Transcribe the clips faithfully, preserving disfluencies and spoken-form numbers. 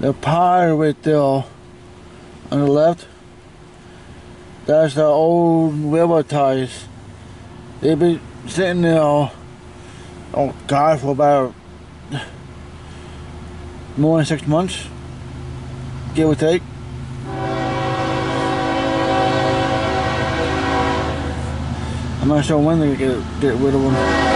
The pile right there on the left, that's the old railroad ties. They've been sitting there, oh God, for about more than six months, give or take. I'm not sure when they get get rid of them.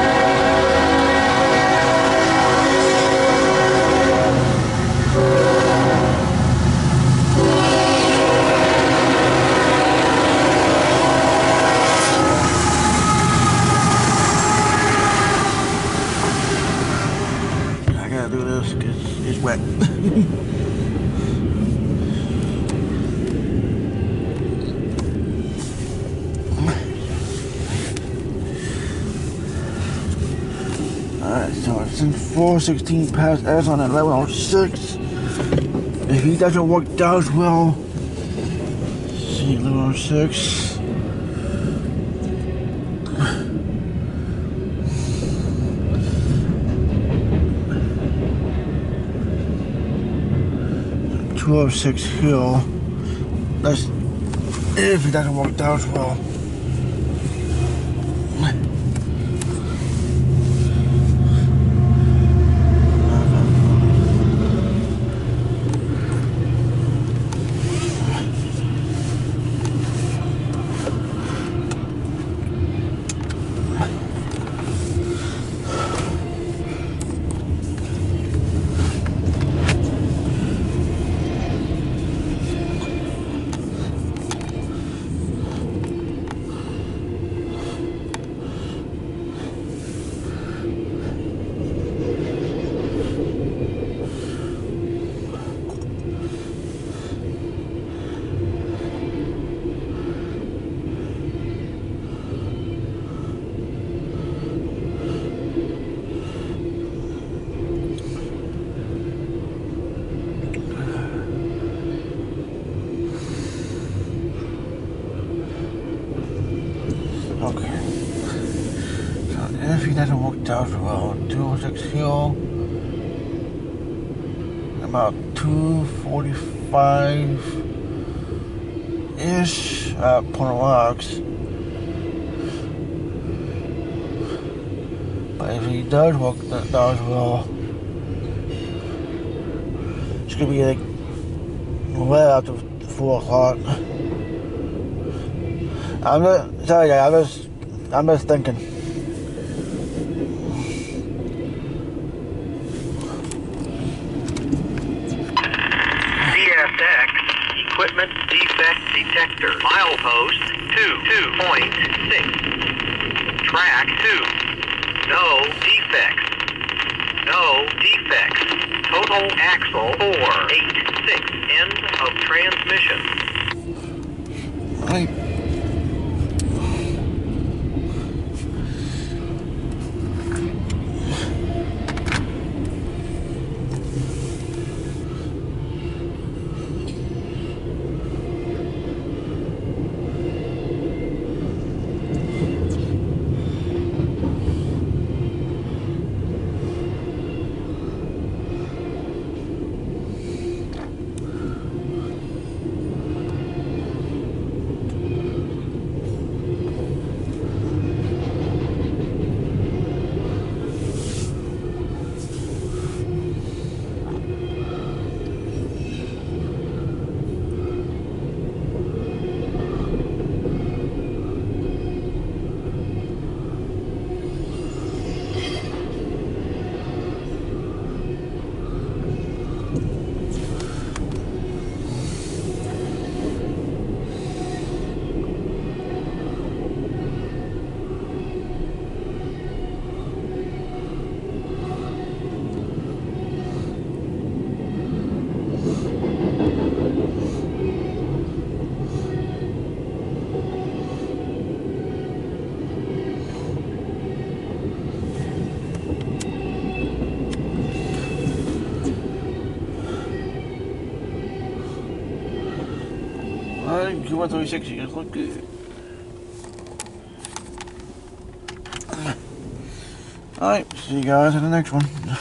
I gotta do this because it's wet. Alright, so it's in four sixteen past S on eleven oh six. If he doesn't work out well, see eleven oh six. two oh six Hill. That's if he doesn't work out well. Okay. So if he doesn't work out well, two oh six Hill, about two forty-five ish at Point Rocks. But if he does work that does well, it's gonna be like well after four o'clock. I'm just sorry, I'm just I'm just thinking. C S X Equipment Defect Detector. Milepost two two point six. Track two. No defects. No defects. Total axle four eight six. End of transmission. Right. Alright, Q one thirty-six, you guys look good. Alright, see you guys in the next one.